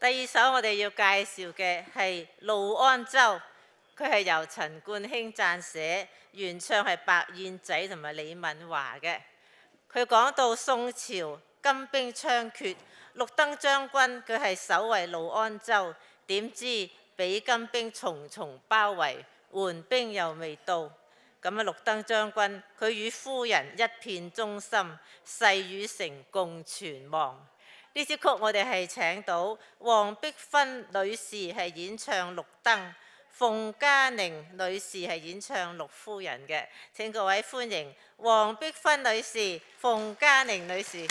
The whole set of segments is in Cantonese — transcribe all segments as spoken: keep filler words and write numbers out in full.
第二首我哋要介紹嘅係《怒安州》，佢係由陳冠興撰寫，原唱係白燕仔同埋李敏華嘅。佢講到宋朝金兵猖獗，綠燈將軍佢係守衛怒安州，點知俾金兵重重包圍，援兵又未到。咁啊，綠燈將軍佢與夫人一片忠心，誓與城共存亡。呢支曲我哋係請到黃碧芬女士係演唱綠燈，馮嘉寧女士係演唱陸夫人嘅。請各位歡迎黃碧芬女士、馮嘉寧女士。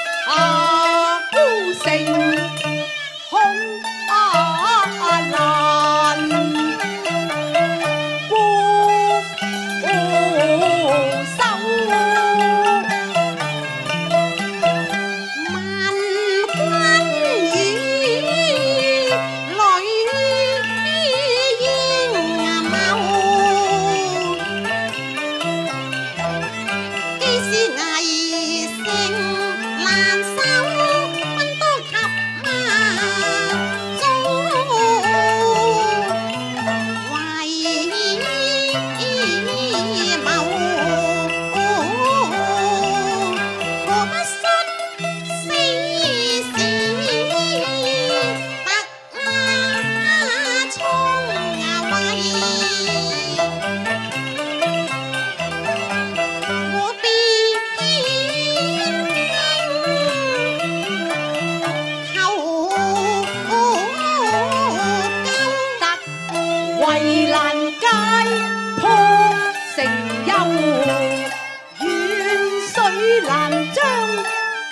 空啊啊啊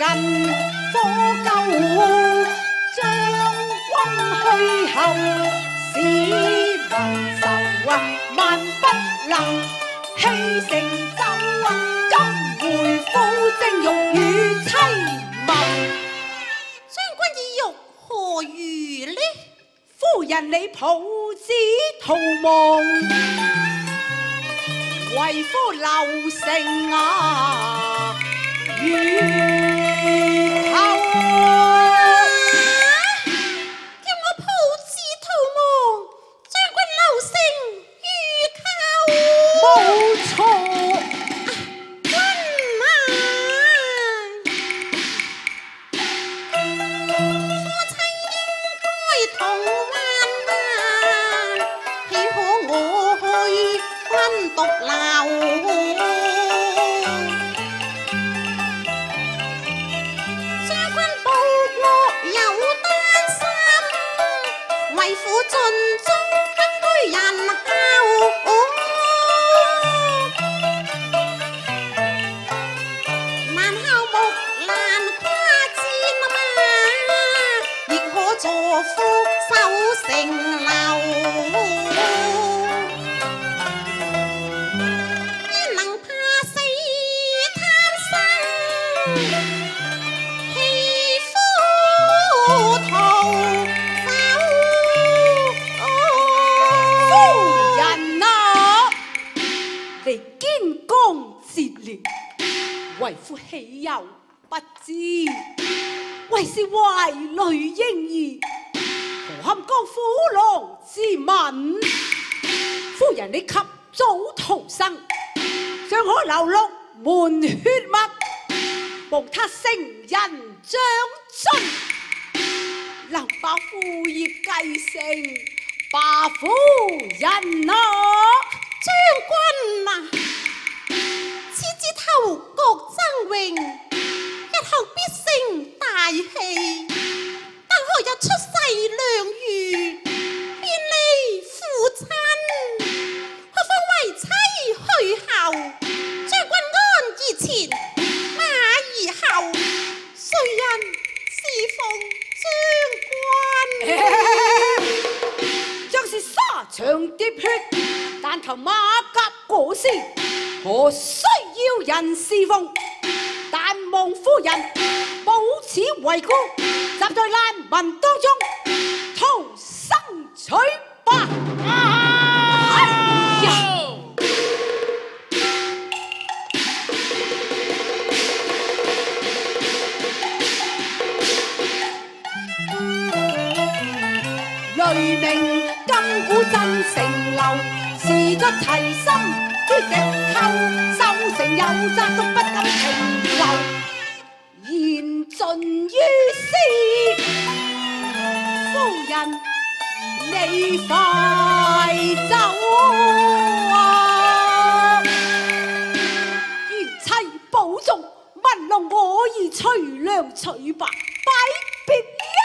近火救將軍去後，市民愁啊，萬不能棄城走啊，今回夫正欲與妻謀。 將軍意欲何如呢？ 夫人你抱子逃亡，為夫留城啊，如後。 叫我抱子逃亡，將軍留城如寇。 冇錯。 君啊，夫妻應該同患難，豈可我去分獨留？將軍報國有擔心，為父盡忠不居人後。難孝木難跨戰嘛，亦可助夫守城樓。焉能怕死貪生，棄夫逃走？ 夫人啊，你堅剛節烈，為夫豈有不知？為是懷裡嬰兒，何堪當虎狼之吻？夫人你及早逃生，尚可流六門血脈，報他成人將軍，能把父業繼承。罷夫人啊， 將軍啊，此之投國爭榮，日後必成大器。但何日出世良緣，便離父親，何況為妻去後？將軍安以前，馬以後，誰人侍奉將軍？ 像是沙場喋血，但求馬甲裹屍，何需要人侍奉？但望夫人保此遺孤，站在難民當中，逃生取吧！哎呀！雷鳴金鼓震城樓，時作齊心於敵後，守城有責都不敢停留。言盡於斯，夫人你快走啊！賢妻保重，文龍我已隨娘取吧，拜別了。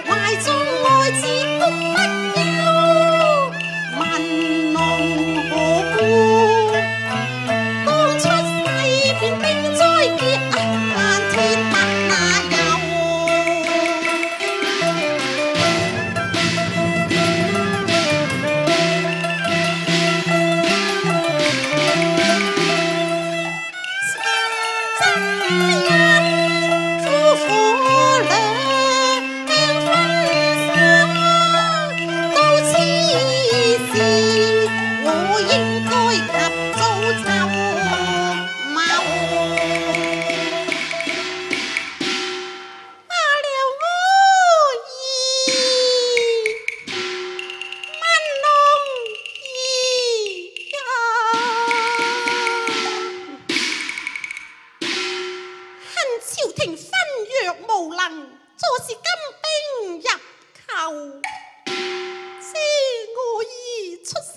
文龍何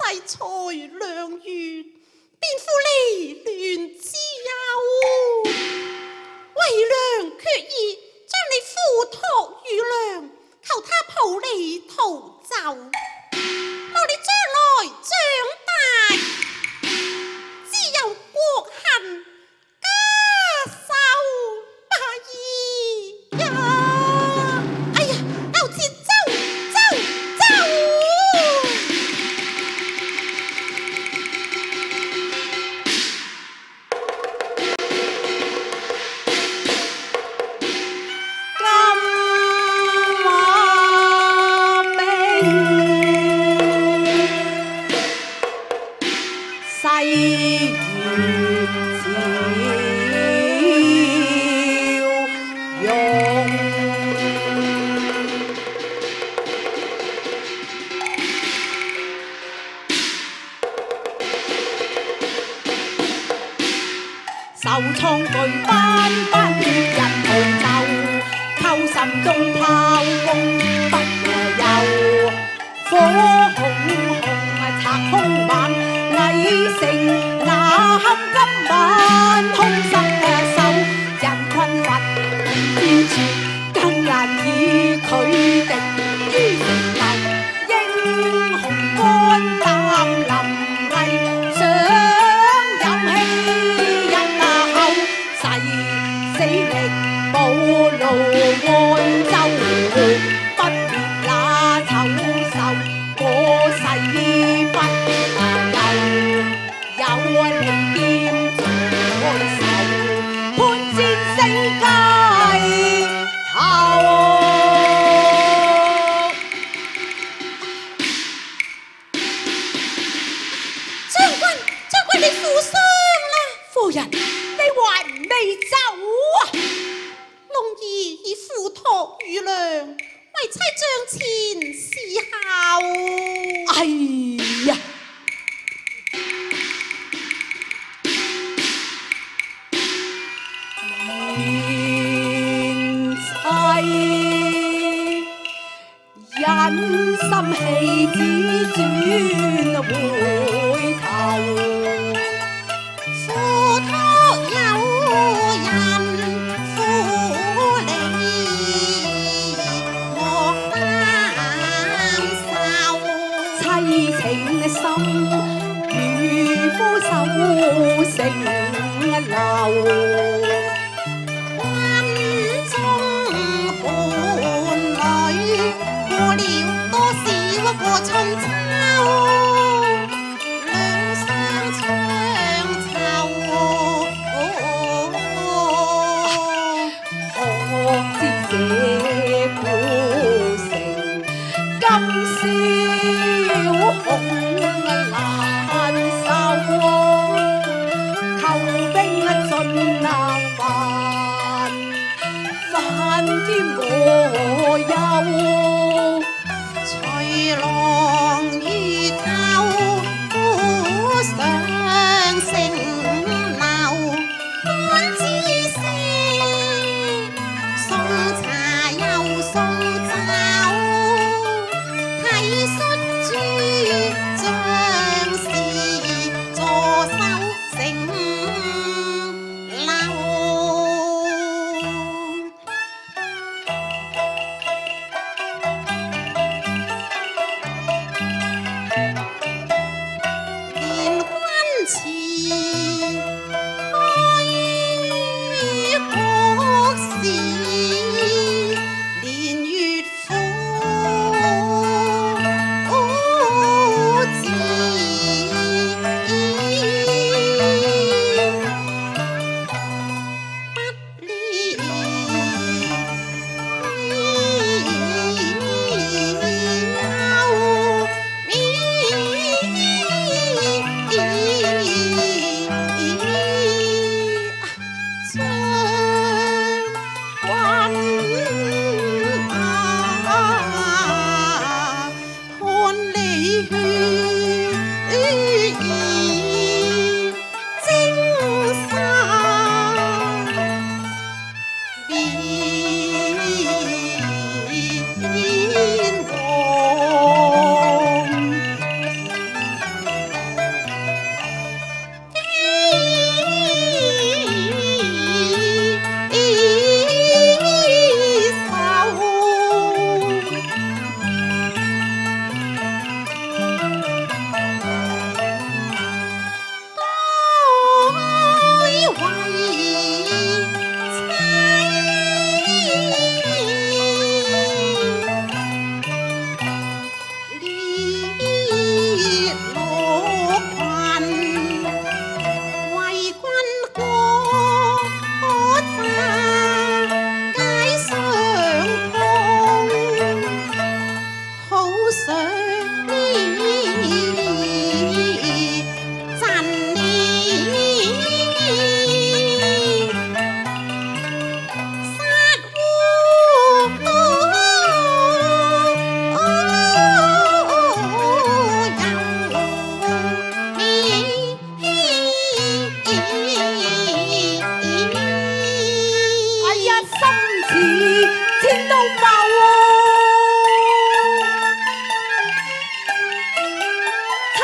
世才良緣，便負離亂之憂。為娘決意將你付託於娘，求他抱你逃走，望你將來長大，自有國恨家仇不義呀！哎呀，牛前走走走！受創巨斑斑人逃走，扣心中炮攻不休。火紅紅拆空晚，魏城那堪今晚空心嘅手，人困乏天絕，更難以拒敵於城樓。英雄肝膽臨危，想有氣人啊後，誓死力保路安州，不滅那醜仇。我誓不休，有利劍在手，潘戰世界頭。將軍，將軍你負傷啦！夫人，你還未走啊？龍兒已付託於娘，為妻將前侍候。哎呀！賢妻忍心氣只轉回頭，付託有人負你莫擔受，妻情深如夫守成流。過春秋，兩相長愁。可知這古城今宵恐難受，求兵盡難犯，翻添我憂。隨浪於頭，孤上城樓，安知識？送茶又送酒，體恤諸將士，坐收城樓。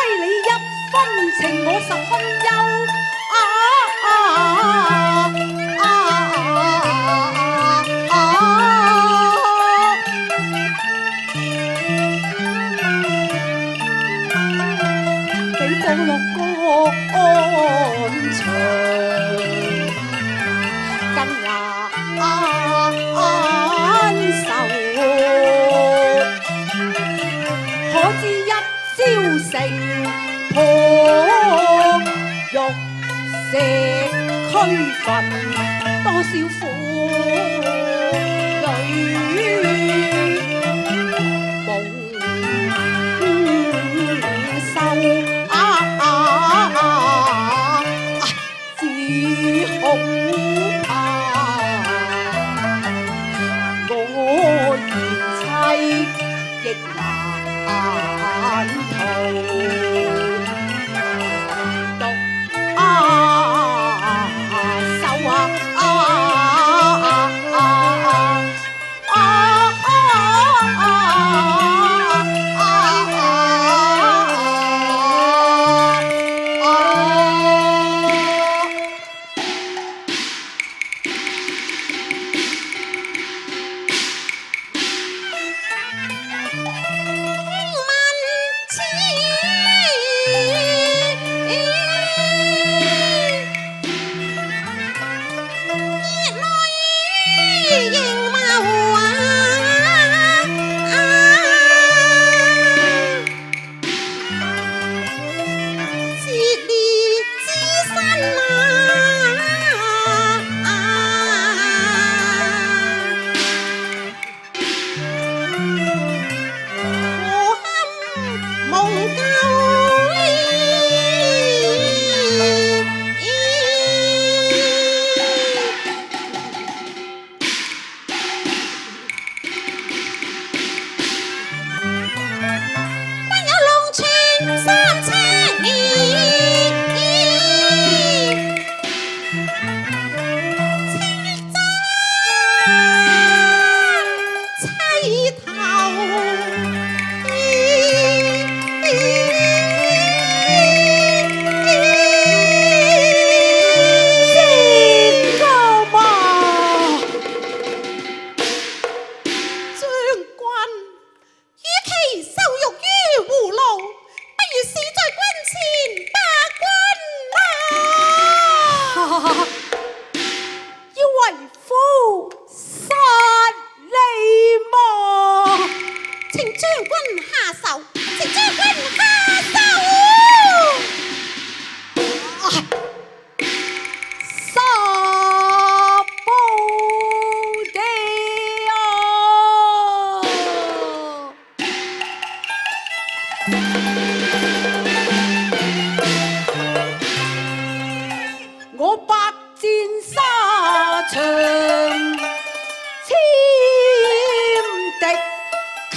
你一分情，我十分憂。啊啊啊啊！你放落乾場，更難受。可知一朝成破玉石俱焚，多少婦女夢愁啊啊啊！只恐怕我賢妻亦難逃。我百戰沙場，千敵寇，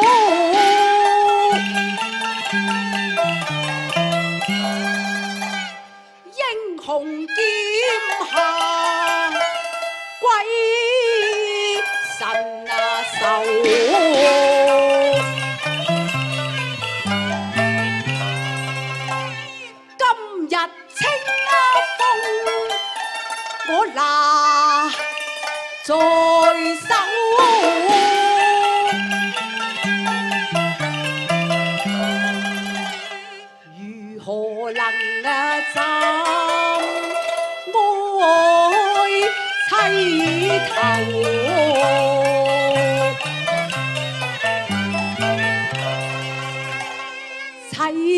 英雄劍下鬼神啊愁。我拿在手，如何能啊暫愛妻頭？妻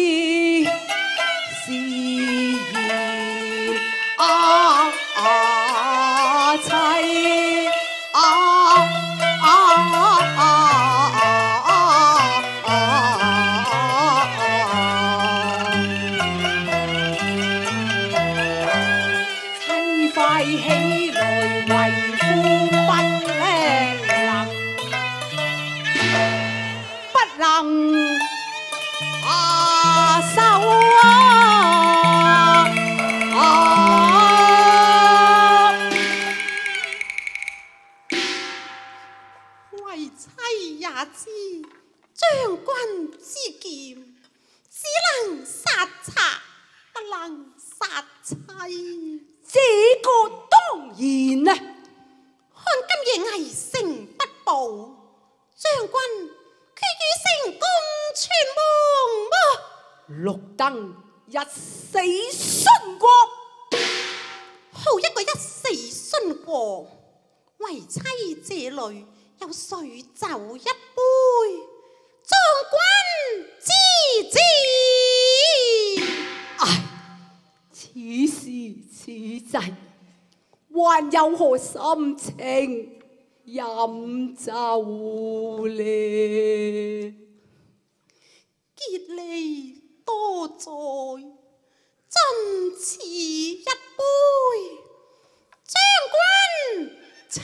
是言啊！啊妻啊啊啊啊！妻快起來為夫不能不能啊受啊！ 也知將軍之劍只能綠燈一死殉國。 好一個一死殉國，為妻這裏有水酒一杯，將軍知之。 唉，此時此際，還有何心情飲酒呢？ 結你多在，真似一杯，將軍請。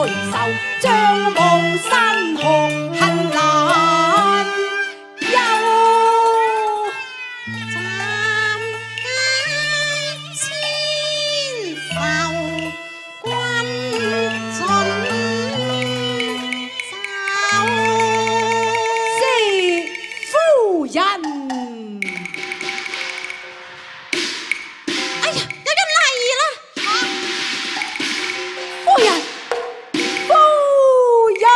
將望山河恨難休。 人。 哎呀，有人嚟啦！ 夫人，夫人，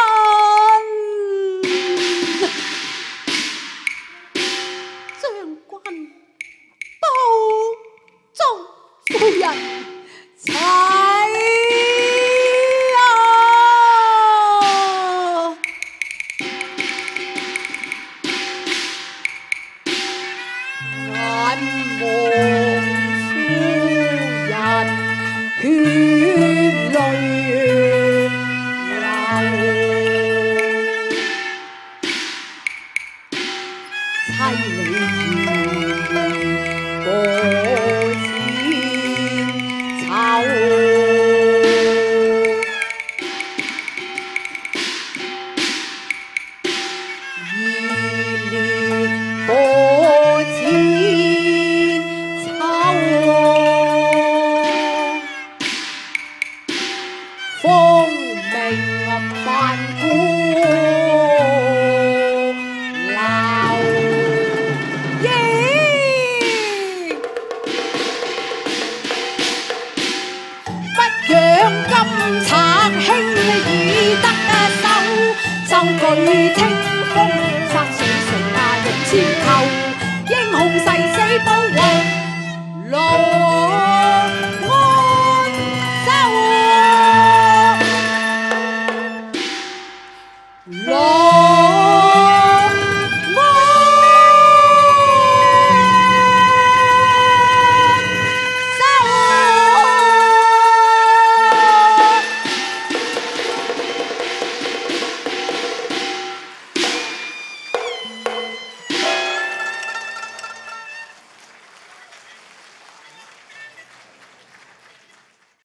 將軍保重。 夫人，妻啊！眼望夫人血淚流，妻你